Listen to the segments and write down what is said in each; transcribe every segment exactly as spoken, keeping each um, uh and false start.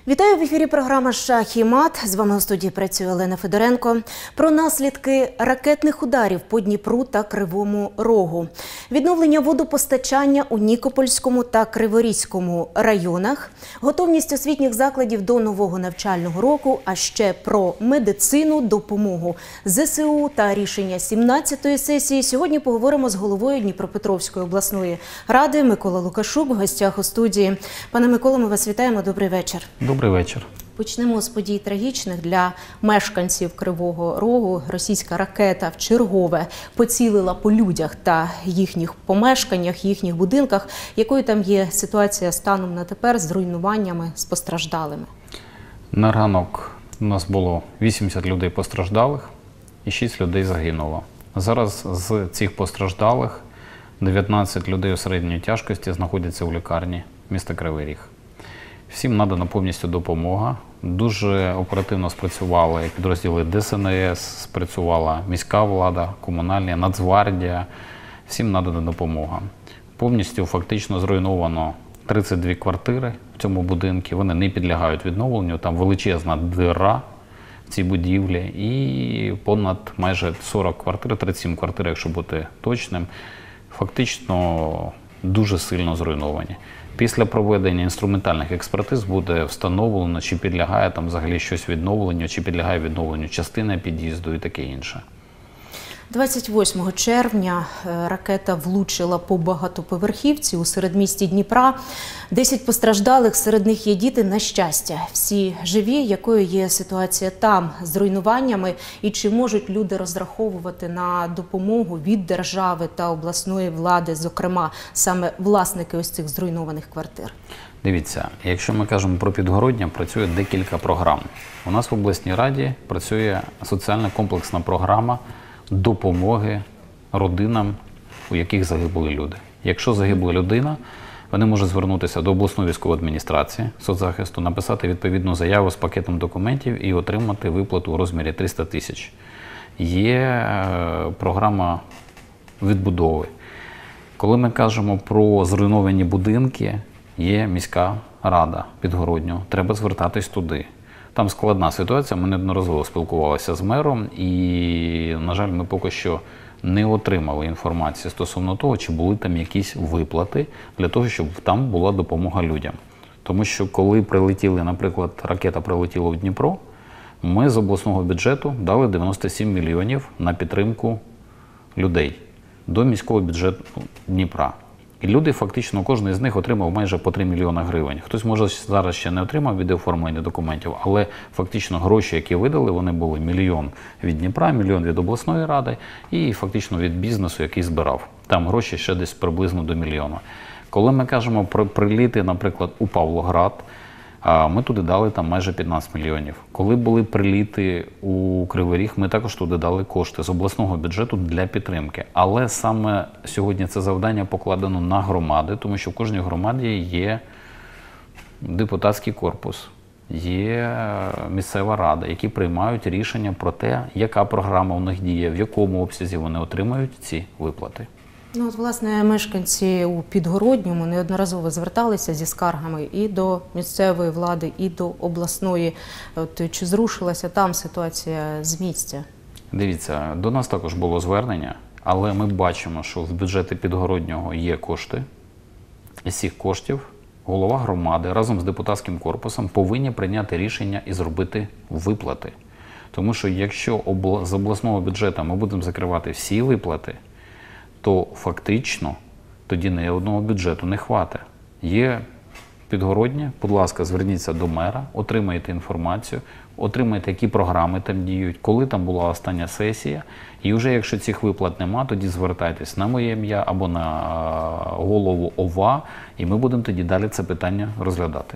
Вітаю в ефірі програма «Шах і мат». З вами у студії працює Олена Федоренко. Про наслідки ракетних ударів по Дніпру та Кривому Рогу. Відновлення водопостачання у Нікопольському та Криворізькому районах. Готовність освітніх закладів до нового навчального року. А ще про медицину, допомогу зе се у та рішення сімнадцятої сесії. Сьогодні поговоримо з головою Дніпропетровської обласної ради Микола Лукашук в гостях у студії. Пане Миколо, ми вас вітаємо. Добрий вечір. Добрий вечір. Почнемо з подій трагічних для мешканців Кривого Рогу. Російська ракета вчергове поцілила по людях та їхніх помешканнях, їхніх будинках. Якою там є ситуація станом на тепер з руйнуваннями, з постраждалими? На ранок у нас було вісімдесят людей постраждалих і шість людей загинуло. Зараз з цих постраждалих дев'ятнадцять людей у середньої тяжкості знаходяться у лікарні міста Кривий Ріг. Всім надана повністю допомога. Дуже оперативно спрацювали підрозділи де ес ен ес, спрацювала міська влада, комунальна, Нацгвардія. Всім надана допомога. Повністю фактично зруйновано тридцять дві квартири в цьому будинку. Вони не підлягають відновленню. Там величезна дира в цій будівлі. І понад майже сорок квартир, тридцять сім квартир, якщо бути точним, фактично дуже сильно зруйновані. Після проведення інструментальних експертиз буде встановлено, чи підлягає там взагалі щось відновленню, чи підлягає відновленню частина під'їзду і таке інше. двадцять восьмого червня ракета влучила по багатоповерхівці у середмісті Дніпра. Десять постраждалих, серед них є діти, на щастя. Всі живі. Якою є ситуація там з руйнуваннями і чи можуть люди розраховувати на допомогу від держави та обласної влади, зокрема саме власники ось цих зруйнованих квартир? Дивіться, якщо ми кажемо про Підгороднє, працює декілька програм. У нас в обласній раді працює соціальна комплексна програма допомоги родинам, у яких загибли люди. Якщо загибла людина, вони можуть звернутися до обласної військової адміністрації соцзахисту, написати відповідну заяву з пакетом документів і отримати виплату у розмірі триста тисяч. Є програма відбудови. Коли ми кажемо про зруйновані будинки, є міська рада Підгороднього, треба звертатись туди. Там складна ситуація, ми неодноразово спілкувалися з мером і, на жаль, ми поки що не отримали інформації стосовно того, чи були там якісь виплати для того, щоб там була допомога людям. Тому що коли прилетіли, наприклад, ракета прилетіла в Дніпро, ми з обласного бюджету дали дев'яносто сім мільйонів на підтримку людей до міського бюджету Дніпра. І люди фактично, кожен з них отримав майже по три мільйони гривень. Хтось, може, зараз ще не отримав від оформлення документів, але фактично гроші, які видали, вони були мільйон від Дніпра, мільйон від обласної ради і фактично від бізнесу, який збирав. Там гроші ще десь приблизно до мільйона. Коли ми кажемо про приліти, наприклад, у Павлоград, ми туди дали там майже п'ятнадцять мільйонів. Коли були приліти у Кривий Ріг, ми також туди дали кошти з обласного бюджету для підтримки. Але саме сьогодні це завдання покладено на громади, тому що в кожній громаді є депутатський корпус, є місцева рада, які приймають рішення про те, яка програма у них діє, в якому обсязі вони отримають ці виплати. Ну, от, власне, мешканці у Підгородньому неодноразово зверталися зі скаргами і до місцевої влади, і до обласної. От, чи зрушилася там ситуація з місця? Дивіться, до нас також було звернення, але ми бачимо, що в бюджеті Підгороднього є кошти. Із цих коштів голова громади разом з депутатським корпусом повинні прийняти рішення і зробити виплати. Тому що якщо з обласного бюджету ми будемо закривати всі виплати, то фактично тоді ні одного бюджету не хватить. Є Підгороднє, будь ласка, зверніться до мера, отримайте інформацію, отримайте, які програми там діють, коли там була остання сесія. І вже якщо цих виплат нема, тоді звертайтесь на моє ім'я або на голову ОВА, і ми будемо тоді далі це питання розглядати.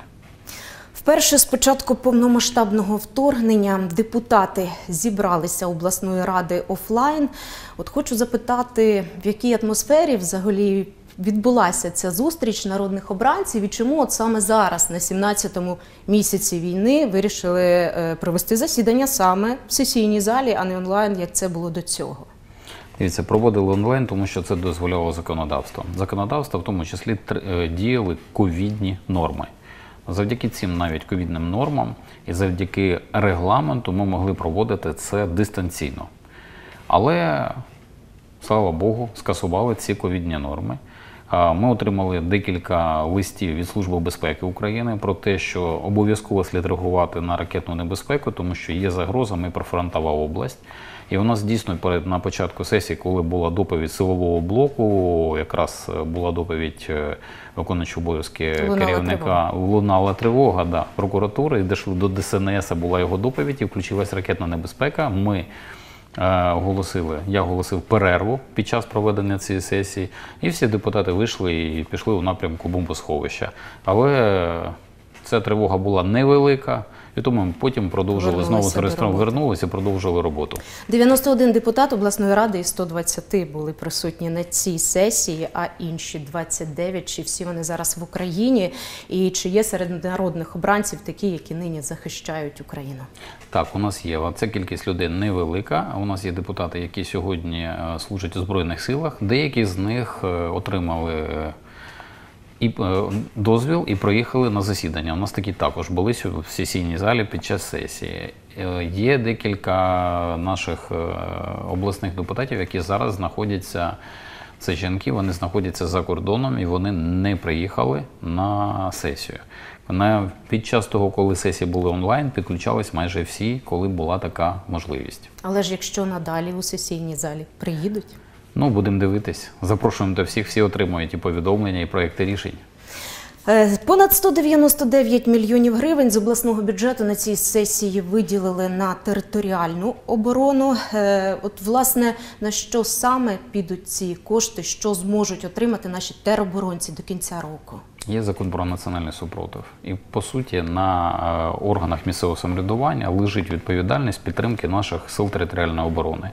Вперше з початку повномасштабного вторгнення депутати зібралися обласної ради офлайн. От хочу запитати, в якій атмосфері взагалі відбулася ця зустріч народних обранців і чому от саме зараз, на сімнадцятому місяці війни, вирішили провести засідання саме в сесійній залі, а не онлайн, як це було до цього? Дивіться, проводили онлайн, тому що це дозволяло законодавство. Законодавство в тому числі діяли ковідні норми. Завдяки цим навіть ковідним нормам і завдяки регламенту ми могли проводити це дистанційно. Але, слава Богу, скасували ці ковідні норми. Ми отримали декілька листів від Служби безпеки України про те, що обов'язково слід реагувати на ракетну небезпеку, тому що є загроза, ми прифронтова область. І у нас дійсно перед, на початку сесії, коли була доповідь силового блоку, якраз була доповідь виконуючого обов'язки керівника, лунала тривога, да, прокуратури, дійшли до Д С Н С, була його доповідь і включилась ракетна небезпека. Ми оголосили, я оголосив перерву під час проведення цієї сесії, і всі депутати вийшли і пішли у напрямку бомбосховища. Але ця тривога була невелика, і тому ми потім продовжили, знову зареєстрували, вернулися і продовжили роботу. дев'яносто один депутат обласної ради із сто двадцяти були присутні на цій сесії, а інші двадцять дев'ять, чи всі вони зараз в Україні, і чи є серед народних обранців такі, які нині захищають Україну? Так, у нас є. Ця кількість людей невелика. У нас є депутати, які сьогодні служать у Збройних силах. Деякі з них отримали і дозвіл і проїхали на засідання. У нас такі також були в сесійній залі під час сесії. Є декілька наших обласних депутатів, які зараз знаходяться, це жінки, вони знаходяться за кордоном і вони не приїхали на сесію. Під час того, коли сесії були онлайн, підключались майже всі, коли була така можливість. Але ж якщо надалі у сесійній залі приїдуть? Ну, будемо дивитись. Запрошуємо до всіх, всі отримують і повідомлення, і проекти рішень. Понад сто дев'яносто дев'ять мільйонів гривень з обласного бюджету на цій сесії виділили на територіальну оборону. От, власне, на що саме підуть ці кошти, що зможуть отримати наші тероборонці до кінця року? Є закон про національний супротив. І, по суті, на органах місцевого самоврядування лежить відповідальність підтримки наших сил територіальної оборони.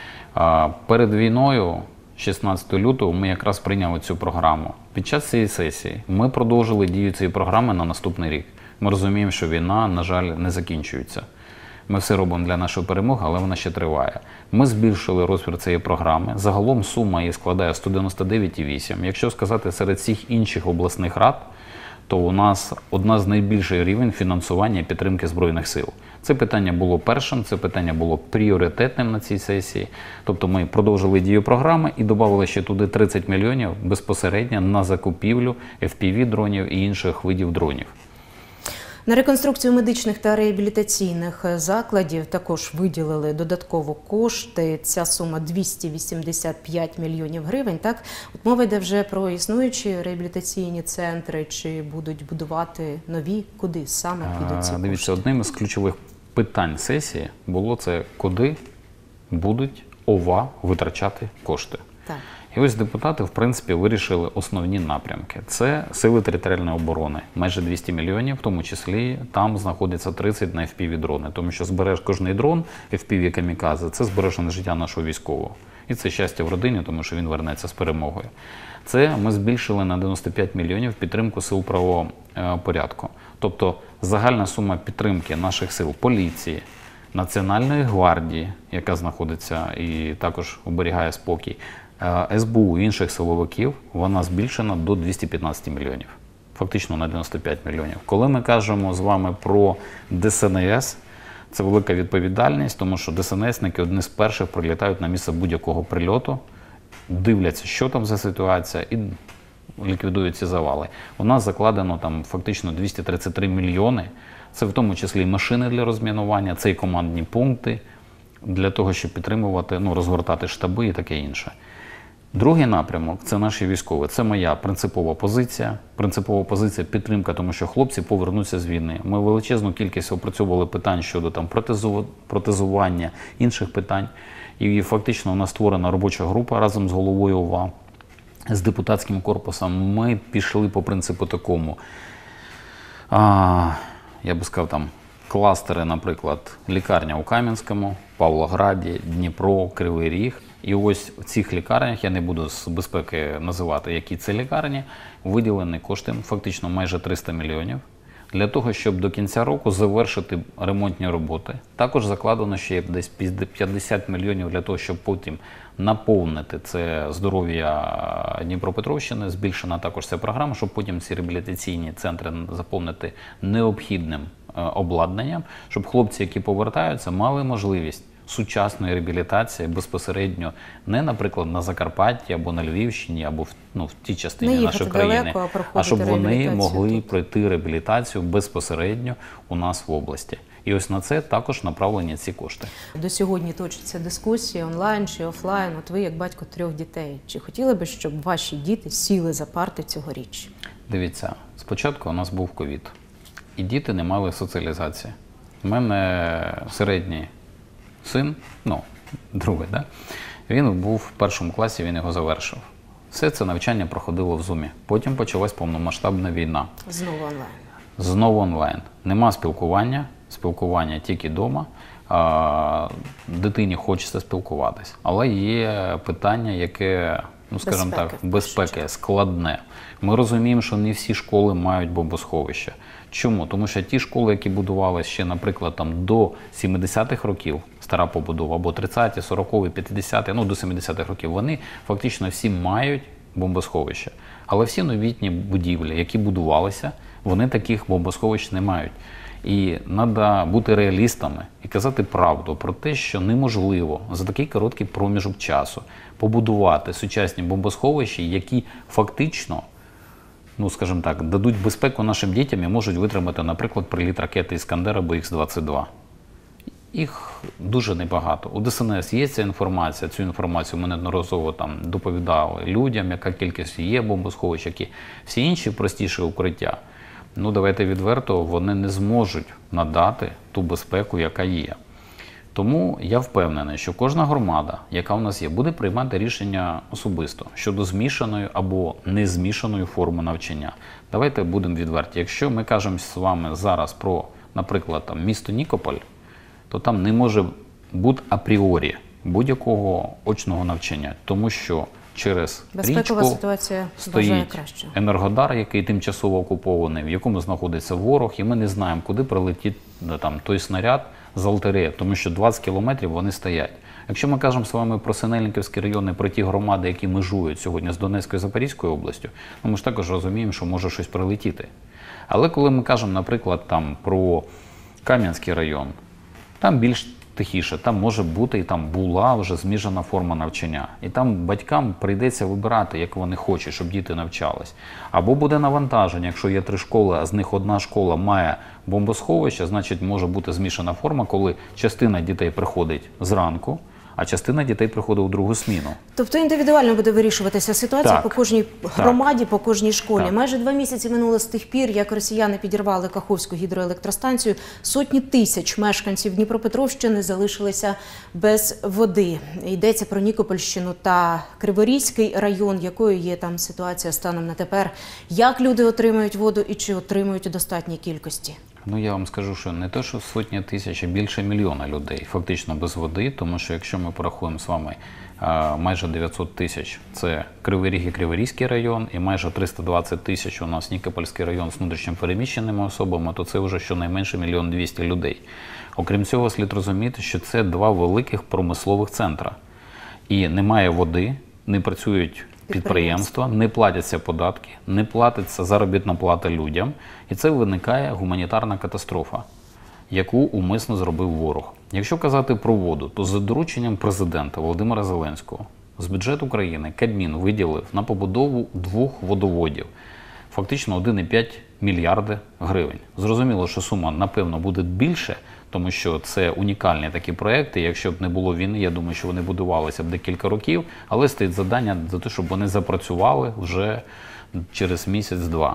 Перед війною, шістнадцятого лютого, ми якраз прийняли цю програму. Під час цієї сесії ми продовжили дію цієї програми на наступний рік. Ми розуміємо, що війна, на жаль, не закінчується. Ми все робимо для нашої перемоги, але вона ще триває. Ми збільшили розмір цієї програми. Загалом сума її складає сто дев'яносто дев'ять цілих вісім десятих. Якщо сказати, серед всіх інших обласних рад, то у нас одна з найбільших рівень фінансування і підтримки Збройних сил. Це питання було першим, це питання було пріоритетним на цій сесії. Тобто ми продовжили дію програми і додали ще туди тридцять мільйонів безпосередньо на закупівлю еф пі ві-дронів і інших видів дронів. На реконструкцію медичних та реабілітаційних закладів також виділили додатково кошти. Ця сума двісті вісімдесят п'ять мільйонів гривень. Так? От мова йде вже про існуючі реабілітаційні центри, чи будуть будувати нові, куди саме підуть ці кошти? Дивіться, одним із ключових питань сесії було це, куди будуть ОВА витрачати кошти. Так. І ось депутати, в принципі, вирішили основні напрямки. Це сили територіальної оборони, майже двісті мільйонів, в тому числі там знаходиться тридцять на еф пі ві-дрони, тому що збереж кожний дрон еф пі ві-камікадзе – це збережене життя нашого військового. І це щастя в родині, тому що він вернеться з перемогою. Це ми збільшили на дев'яносто п'ять мільйонів підтримку сил правового порядку. Тобто загальна сума підтримки наших сил поліції, Національної гвардії, яка знаходиться і також оберігає спокій, ес бе у і інших силовиків, вона збільшена до двохсот п'ятнадцяти мільйонів. Фактично на дев'яносто п'ять мільйонів. Коли ми кажемо з вами про Д С Н С, це велика відповідальність, тому що Д С Н Сники одні з перших прилітають на місце будь-якого прильоту, дивляться, що там за ситуація, і ліквідують ці завали. У нас закладено там фактично двісті тридцять три мільйони. Це в тому числі і машини для розмінування, це і командні пункти для того, щоб підтримувати, ну, розгортати штаби і таке інше. Другий напрямок – це наші військові. Це моя принципова позиція. Принципова позиція – підтримка, тому що хлопці повернуться з війни. Ми величезну кількість опрацьовували питань щодо там, протезування, інших питань. І фактично у нас створена робоча група разом з головою ОВА, з депутатським корпусом. Ми пішли по принципу такому, а, я би сказав, там, кластери, наприклад, лікарня у Кам'янському, Павлограді, Дніпро, Кривий Ріг. І ось в цих лікарнях, я не буду з безпеки називати, які це лікарні, виділені кошти, фактично майже триста мільйонів, Для того, щоб до кінця року завершити ремонтні роботи. Також закладено ще десь п'ятдесят мільйонів для того, щоб потім наповнити це здоров'я Дніпропетровщини. Збільшена також ця програма, щоб потім ці реабілітаційні центри заповнити необхідним обладнанням, щоб хлопці, які повертаються, мали можливість сучасної реабілітації безпосередньо не, наприклад, на Закарпатті або на Львівщині, або в, ну, в тій частині нашої країни, далеко, а, а щоб вони могли тут. пройти реабілітацію безпосередньо у нас в області. І ось на це також направлені ці кошти. До сьогодні точаться дискусії онлайн чи офлайн. От ви, як батько трьох дітей, чи хотіли би, щоб ваші діти сіли за парти цьогоріч? Дивіться, спочатку у нас був ковід, і діти не мали соціалізації. У мене середній син, ну, другий, да? Він був в першому класі, він його завершив. Все це навчання проходило в Зумі. Потім почалась повномасштабна війна. Знову онлайн. Знову онлайн. Нема спілкування, спілкування тільки вдома. Дитині хочеться спілкуватись. Але є питання, яке, ну скажімо так, безпеки складне. Ми розуміємо, що не всі школи мають бомбосховища. Чому? Тому що ті школи, які будувалися ще, наприклад, там, до сімдесятих років, стара побудова, або тридцяті, сорокові, п'ятдесяті, ну до сімдесятих років, вони фактично всі мають бомбосховища. Але всі новітні будівлі, які будувалися, вони таких бомбосховищ не мають. І треба бути реалістами і казати правду про те, що неможливо за такий короткий проміжок часу побудувати сучасні бомбосховища, які фактично, ну, скажімо так, дадуть безпеку нашим дітям і можуть витримати, наприклад, приліт ракети «Іскандер» або Х двадцять два. Їх дуже небагато. У Д С Н С є ця інформація, цю інформацію ми неодноразово там доповідали людям, яка кількість є бомбосховищ, які всі інші простіші укриття. Ну, давайте відверто, вони не зможуть надати ту безпеку, яка є. Тому я впевнений, що кожна громада, яка у нас є, буде приймати рішення особисто щодо змішаної або незмішаної форми навчання. Давайте будемо відверті. Якщо ми кажемо з вами зараз про, наприклад, там, місто Нікополь, то там не може бути апріорі будь-якого очного навчання, тому що через безпекова річку ситуація стоїть Енергодар, який тимчасово окупований, в якому знаходиться ворог, і ми не знаємо, куди прилетить там, той снаряд з Алтарея, тому що двадцять кілометрів вони стоять. Якщо ми кажемо з вами про Синельниківський район і про ті громади, які межують сьогодні з Донецькою і Запорізькою областю, ну, ми ж також розуміємо, що може щось прилетіти. Але коли ми кажемо, наприклад, там, про Кам'янський район, там більш тихіше, там може бути і там була вже змішана форма навчання. І там батькам прийдеться вибирати, як вони хочуть, щоб діти навчались. Або буде навантаження, якщо є три школи, а з них одна школа має бомбосховище, значить може бути змішана форма, коли частина дітей приходить зранку, а частина дітей приходить у другу зміну. Тобто індивідуально буде вирішуватися ситуація так, по кожній громаді, так, по кожній школі. Так. Майже два місяці минуло з тих пір, як росіяни підірвали Каховську гідроелектростанцію. Сотні тисяч мешканців Дніпропетровщини залишилися без води. Йдеться про Нікопольщину та Криворізький район. Якою є там ситуація станом на тепер? Як люди отримують воду і чи отримують у достатній кількості? Ну, я вам скажу, що не те, що сотні тисяч, а більше мільйона людей фактично без води, тому що якщо ми порахуємо з вами майже дев'ятсот тисяч – це Кривий Ріг і Криворізький район, і майже триста двадцять тисяч у нас Нікопольський район з внутрішньо переміщеними особами, то це вже щонайменше мільйон двісті людей. Окрім цього, слід розуміти, що це два великих промислових центра. І немає води, не працюють підприємства, не платяться податки, не платиться заробітна плата людям, і це виникає гуманітарна катастрофа, яку умисно зробив ворог. Якщо казати про воду, то за дорученням президента Володимира Зеленського з бюджету України Кабмін виділив на побудову двох водоводів фактично один цілих п'ять мільярди гривень. Зрозуміло, що сума, напевно, буде більше, тому що це унікальні такі проекти. Якщо б не було війни, я думаю, що вони будувалися б декілька років, але стоїть завдання за те, щоб вони запрацювали вже через місяць-два.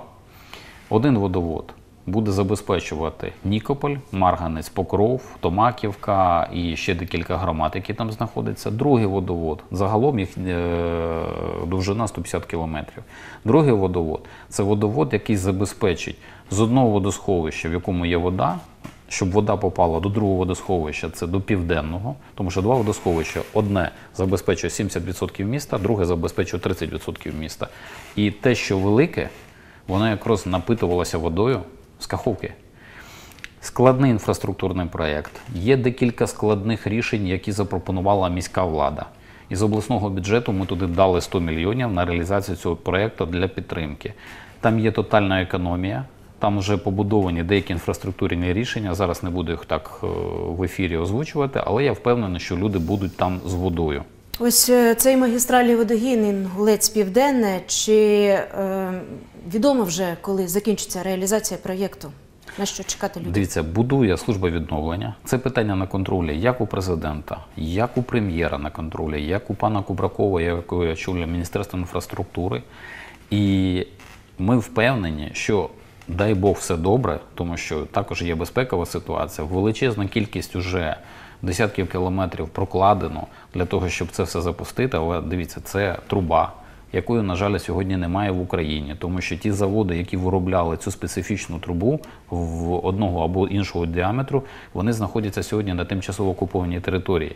Один водовод буде забезпечувати Нікополь, Марганець, Покров, Томаківка і ще декілька громад, які там знаходяться. Другий водовод, загалом їх е, довжина сто п'ятдесят кілометрів. Другий водовод – це водовод, який забезпечить з одного водосховища, в якому є вода, щоб вода попала до другого водосховища, це до Південного, тому що два водосховища, одне забезпечує сімдесят відсотків міста, друге забезпечує тридцять відсотків міста. І те, що велике, воно якраз напитувалося водою з Каховки. Складний інфраструктурний проєкт. Є декілька складних рішень, які запропонувала міська влада. Із обласного бюджету ми туди дали сто мільйонів на реалізацію цього проєкту для підтримки. Там є тотальна економія, там вже побудовані деякі інфраструктурні рішення, зараз не буду їх так в ефірі озвучувати, але я впевнений, що люди будуть там з водою. Ось цей магістральний водогін Інгулець-Південне, чи е, відомо вже, коли закінчиться реалізація проєкту? На що чекати людей? Дивіться, будує служба відновлення. Це питання на контролі як у президента, як у прем'єра на контролі, як у пана Кубракова, якого я очолюю Міністерство інфраструктури. І ми впевнені, що дай Бог все добре, тому що також є безпекова ситуація, величезна кількість уже десятків кілометрів прокладено для того, щоб це все запустити, але дивіться, це труба, якої, на жаль, сьогодні немає в Україні, тому що ті заводи, які виробляли цю специфічну трубу в одного або іншого діаметру, вони знаходяться сьогодні на тимчасово окупованій території.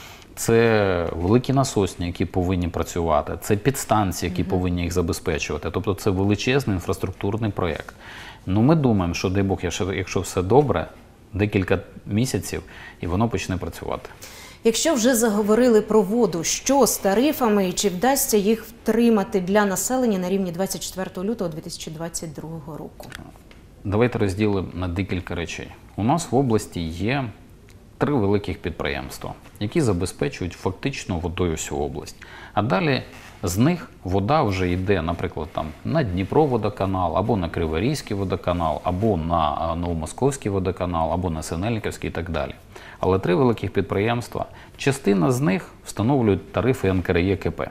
Це великі насосні, які повинні працювати, це підстанції, які mm-hmm. повинні їх забезпечувати. Тобто це величезний інфраструктурний проєкт. Ну, ми думаємо, що, дай Бог, якщо все добре, декілька місяців, і воно почне працювати. Якщо вже заговорили про воду, що з тарифами і чи вдасться їх втримати для населення на рівні двадцять четвертого лютого дві тисячі двадцять другого року? Давайте розділимо на декілька речей. У нас в області є три великих підприємства, які забезпечують фактично водою всю область. А далі з них вода вже йде, наприклад, там, на Дніпроводоканал, або на Криворізький водоканал, або на Новомосковський водоканал, або на Синельниківський і так далі. Але три великих підприємства, частина з них встановлюють тарифи ен ка ер є ке пе.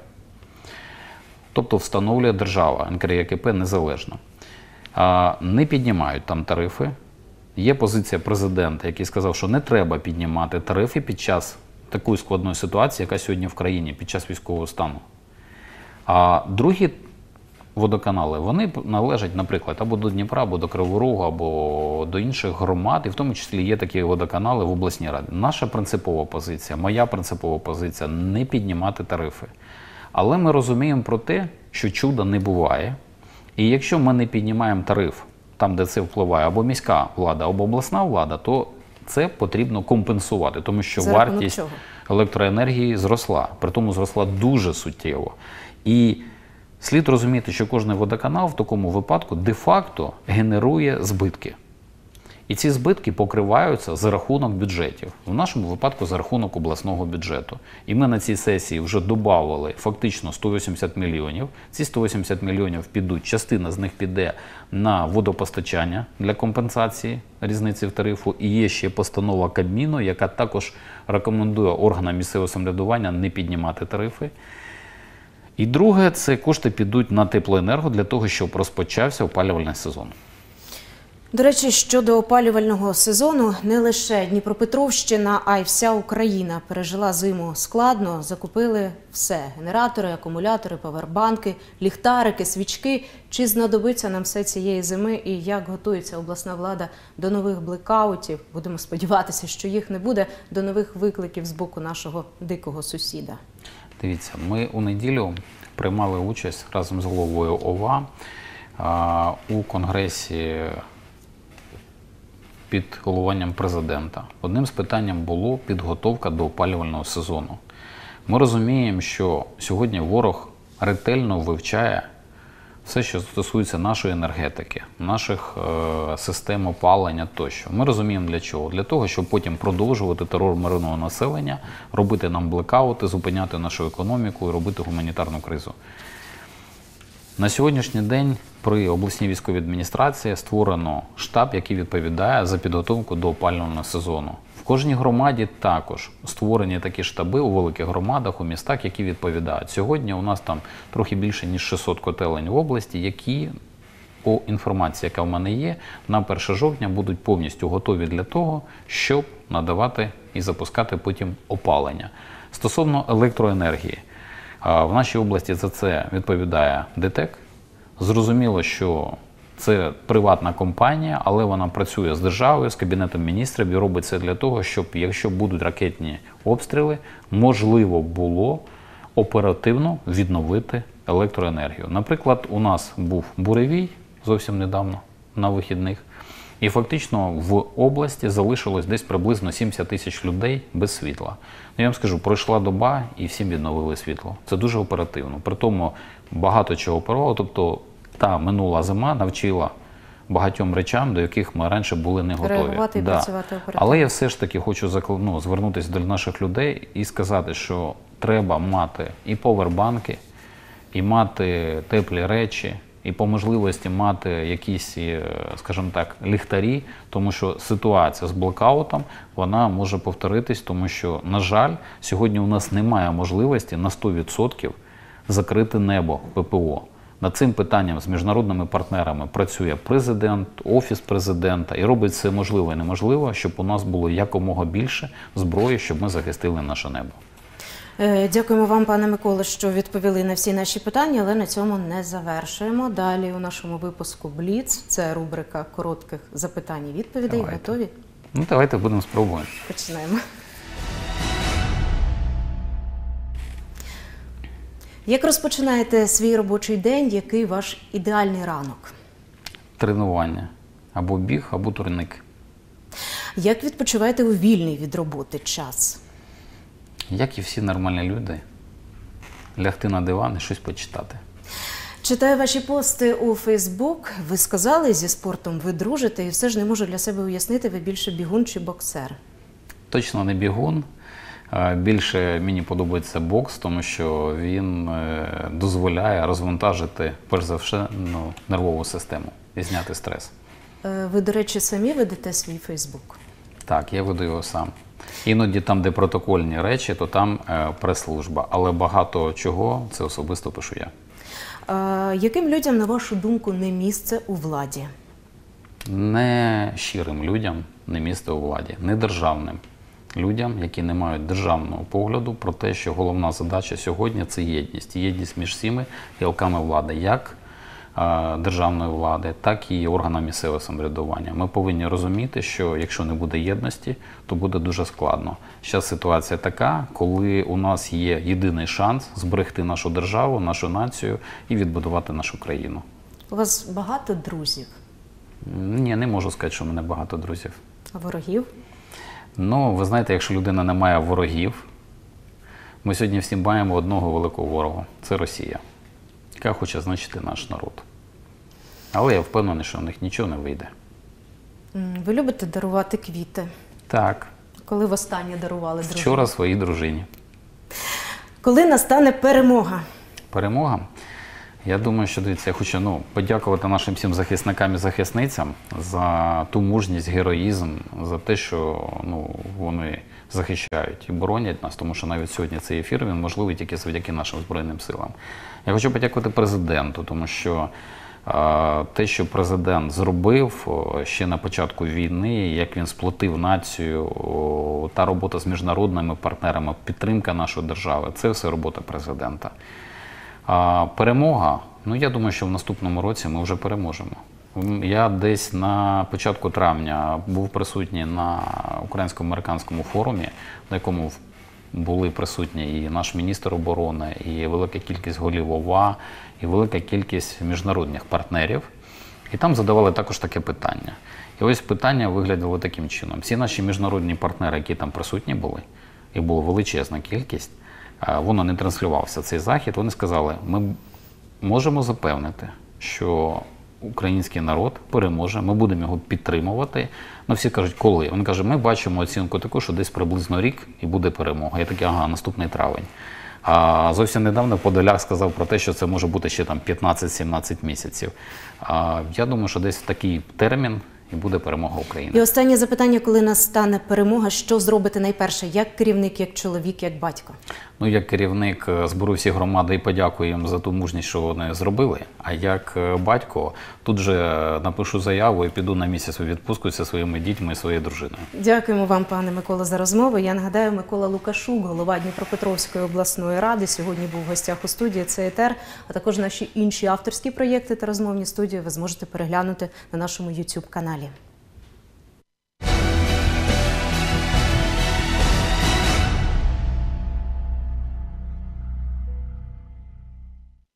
Тобто встановлює держава, ен ка ер є ке пе незалежно. Не піднімають там тарифи. Є позиція президента, який сказав, що не треба піднімати тарифи під час такої складної ситуації, яка сьогодні в країні, під час військового стану. А другі водоканали, вони належать, наприклад, або до Дніпра, або до Кривого Рогу, або до інших громад, і в тому числі є такі водоканали в обласній раді. Наша принципова позиція, моя принципова позиція – не піднімати тарифи. Але ми розуміємо про те, що чуда не буває, і якщо ми не піднімаємо тариф, там, де це впливає або міська влада, або обласна влада, то це потрібно компенсувати, тому що вартість електроенергії зросла, при тому зросла дуже суттєво. І слід розуміти, що кожен водоканал в такому випадку де-факто генерує збитки. І ці збитки покриваються за рахунок бюджетів. В нашому випадку за рахунок обласного бюджету. І ми на цій сесії вже додавали фактично сто вісімдесят мільйонів. Ці сто вісімдесят мільйонів підуть, частина з них піде на водопостачання для компенсації різниці в тарифу. І є ще постанова Кабміну, яка також рекомендує органам місцевого самоврядування не піднімати тарифи. І друге, це кошти підуть на теплоенерго для того, щоб розпочався опалювальний сезон. До речі, щодо опалювального сезону, не лише Дніпропетровщина, а й вся Україна пережила зиму складно, закупили все – генератори, акумулятори, павербанки, ліхтарики, свічки. Чи знадобиться нам все цієї зими і як готується обласна влада до нових блекаутів? Будемо сподіватися, що їх не буде, до нових викликів з боку нашого дикого сусіда. Дивіться, ми у неділю приймали участь разом з головою ОВА а, у конгресі під головуванням президента. Одним з питань було підготовка до опалювального сезону. Ми розуміємо, що сьогодні ворог ретельно вивчає все, що стосується нашої енергетики, наших е, систем опалення тощо. Ми розуміємо для чого? Для того, щоб потім продовжувати терор мирного населення, робити нам блекаути, зупиняти нашу економіку і робити гуманітарну кризу. На сьогоднішній день при обласній військовій адміністрації створено штаб, який відповідає за підготовку до опалювального сезону. В кожній громаді також створені такі штаби у великих громадах, у містах, які відповідають. Сьогодні у нас там трохи більше, ніж шістсот котелень в області, які, по інформації, яка в мене є, на перше жовтня будуть повністю готові для того, щоб надавати і запускати потім опалення. Стосовно електроенергії. В нашій області за це відповідає ДТЕК. Зрозуміло, що це приватна компанія, але вона працює з державою, з Кабінетом міністрів і робить це для того, щоб, якщо будуть ракетні обстріли, можливо було оперативно відновити електроенергію. Наприклад, у нас був буревій зовсім недавно, на вихідних. І фактично в області залишилось десь приблизно сімдесят тисяч людей без світла. Ну, я вам скажу, пройшла доба і всім відновили світло. Це дуже оперативно. При тому багато чого оперувало. Тобто та минула зима навчила багатьом речам, до яких ми раніше були не готові. Реагувати і да. працювати оперативно. Але я все ж таки хочу закл... ну, звернутися до наших людей і сказати, що треба мати і повербанки, і мати теплі речі, і по можливості мати якісь, скажімо так, ліхтарі, тому що ситуація з блокаутом, вона може повторитись, тому що, на жаль, сьогодні у нас немає можливості на сто відсотків закрити небо ППО. Над цим питанням з міжнародними партнерами працює президент, Офіс президента і робить все можливе і неможливе, щоб у нас було якомога більше зброї, щоб ми захистили наше небо. Дякуємо вам, пане Миколо, що відповіли на всі наші питання, але на цьому не завершуємо. Далі у нашому випуску «Бліц» – це рубрика коротких запитань і відповідей. Давайте. Готові? Ну, давайте будемо спробувати. Починаємо. Як розпочинаєте свій робочий день, який ваш ідеальний ранок? Тренування. Або біг, або турник. Як відпочиваєте у вільний від роботи час? Як і всі нормальні люди, лягти на диван і щось почитати. Читаю ваші пости у Фейсбук. Ви сказали, зі спортом ви дружите, і все ж не можу для себе уяснити, ви більше бігун чи боксер? Точно не бігун. Більше мені подобається бокс, тому що він дозволяє розвантажити, перш за все, ну, нервову систему і зняти стрес. Ви, до речі, самі ведете свій Фейсбук? Так, я веду його сам. Іноді там, де протокольні речі, то там е, прес-служба. Але багато чого це особисто пишу я. А, яким людям, на вашу думку, не місце у владі? Не щирим людям не місце у владі, не державним людям, які не мають державного погляду про те, що головна задача сьогодні – це єдність. Єдність між всіми гілками влади, як е, державної влади, так і органами місцевого самоврядування. Ми повинні розуміти, що якщо не буде єдності, то буде дуже складно. Зараз ситуація така, коли у нас є єдиний шанс зберегти нашу державу, нашу націю і відбудувати нашу країну. У вас багато друзів? Ні, не можу сказати, що в мене багато друзів. А ворогів? Ну, ви знаєте, якщо людина не має ворогів, ми сьогодні всі маємо одного великого ворога – це Росія, яка хоче знищити наш народ. Але я впевнений, що у них нічого не вийде. Ви любите дарувати квіти? Так. Коли востаннє дарували дружині? Вчора своїй дружині. Коли настане перемога? Перемога? Я думаю, що, дивіться, я хочу ну, подякувати нашим всім захисникам і захисницям за ту мужність, героїзм, за те, що ну, вони захищають і боронять нас, тому що навіть сьогодні цей ефір, він можливий тільки завдяки нашим Збройним силам. Я хочу подякувати президенту, тому що е, те, що президент зробив ще на початку війни, як він сплотив націю, о, та робота з міжнародними партнерами, підтримка нашої держави, це все робота президента. А перемога, ну я думаю, що в наступному році ми вже переможемо. Я десь на початку травня був присутній на українсько-американському форумі, на якому були присутні і наш міністр оборони, і велика кількість голів ОВА, і велика кількість міжнародних партнерів. І там задавали також таке питання. І ось питання виглядало таким чином. Всі наші міжнародні партнери, які там присутні були, і була величезна кількість, воно не транслювався цей захід, вони сказали, ми можемо запевнити, що український народ переможе, ми будемо його підтримувати. Ну всі кажуть, коли? Він каже, ми бачимо оцінку таку, що десь приблизно рік і буде перемога. Я такий, ага, наступний травень. А зовсім недавно Подоляк сказав про те, що це може бути ще там п'ятнадцять-сімнадцять місяців. А я думаю, що десь в такий термін і буде перемога України. І останнє запитання, коли настане перемога, що зробите найперше, як керівник, як чоловік, як батько? Ну, як керівник зберу всі громади і подякую їм за ту мужність, що вони зробили. А як батько тут же напишу заяву і піду на місяць у відпустку зі своїми дітьми і своєю дружиною. Дякуємо вам, пане Микола, за розмову. Я нагадаю, Микола Лукашук, голова Дніпропетровської обласної ради, сьогодні був в гостях у студії «Це етер», а також наші інші авторські проєкти та розмовні студії ви зможете переглянути на нашому ютуб каналі.